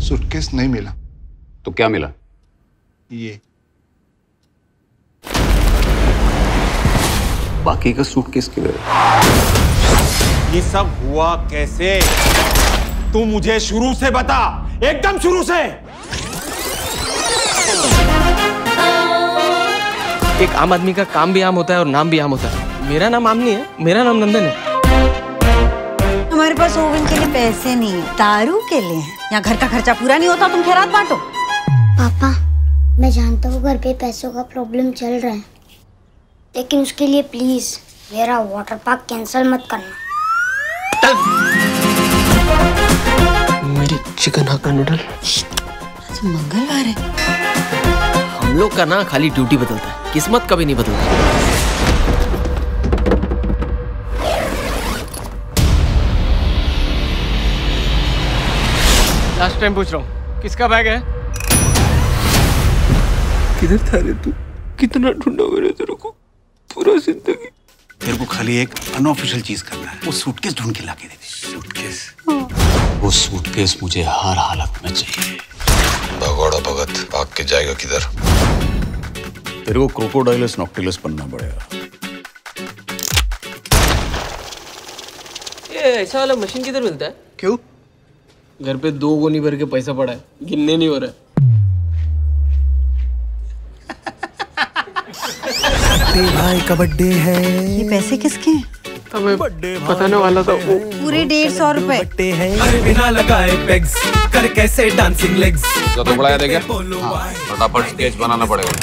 Suitcase नहीं मिला। तो क्या मिला? ये बाकी का सूटकेस किधर है? ये सब हुआ कैसे? तू मुझे शुरू से बता, एकदम शुरू से। एक आम आदमी का काम भी आम होता है और नाम भी आम होता है। मेरा नाम आम नहीं है, मेरा नाम नंदन है। हमारे पास ओवन के लिए पैसे नहीं है, दारू के लिए हैं। यहाँ घर का खर्चा पूरा नहीं होता, तुम खैरात बांटो। पापा, मैं जानता हूँ घर पे पैसों का प्रॉब्लम चल रहा है, लेकिन उसके लिए प्लीज मेरा वाटर पार्क कैंसिल मत करना। मेरी चिकन हक्का नूडल। आज मंगलवार है। हम लोग का ना खाली ड्यूटी बदलता है, किस्मत कभी नहीं बदलता। लास्ट टाइम पूछ रहा हूँ, किसका बैग है? किधर था रे तू? कितना ढूंढा मैंने तेरे को पूरा जिंदगी। तेरे को खाली एक अनऑफिशियल चीज करना है, वो सूटकेस ढूंढ के लाके दे दे। सूटकेस? वो सूटकेस मुझे हर हालत में चाहिए। भगोड़ा भगत भाग के जाएगा किधर? तेरे को क्रोकोडाइलस नॉक्टिलस बनना पड़ेगा। ये ऐसा वाला मशीन किधर मिलता है? क्यों? घर पे 2 गोनी भर के पैसा पड़ा है, गिनने नहीं हो रहा है। भाई का बर्थडे है। ये पैसे किसके हैं? हमें बताने वाला था वो। पूरे 150 रुपए। बर्थडे है। बिना लगाए पेग्स कर कैसे डांसिंग लेग्स। तो बढ़ाया देगा? फटाफट स्केच बनाना पड़ेगा।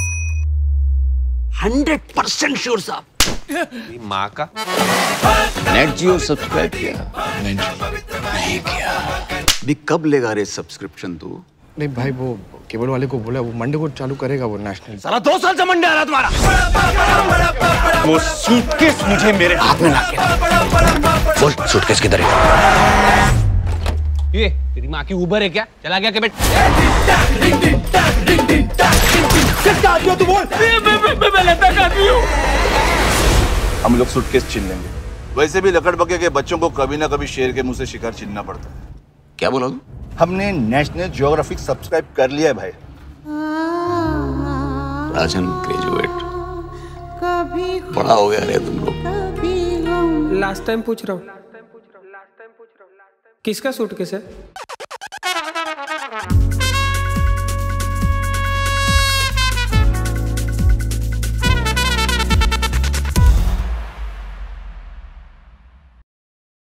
100% श्योर साहब। माँ का नेट जियो सब्सक्राइब किया? नहीं किया। भी कब लेगा रे सब्सक्रिप्शन तू? नहीं भाई, वो केबल वाले को बोला, वो मंडे को चालू करेगा वो नेशनल। साला 2 साल से मंडे आ रहा तुम्हारा। वो सूटकेस मुझे मेरे हाथ में ला के बोल, सूटकेस किधर है? ये तेरी माँ की उबर है क्या? चला गया के बेट? तू बोल। मैं लेता काफी हूँ। हम लोग सूटकेस छीन लेंगे। वैसे भी लकड़बग्गे के बच्चों को कभी ना कभी शेर के मुंह से शिकार छीनना पड़ता है। क्या बोला तू? हमने नेशनल ज्योग्राफिक सब्सक्राइब कर लिया है भाई। राजन ग्रेजुएट बड़ा हो गया रे तुम लोग। लास्ट टाइम पूछ रहा हूँ, किसका सूटकेस है?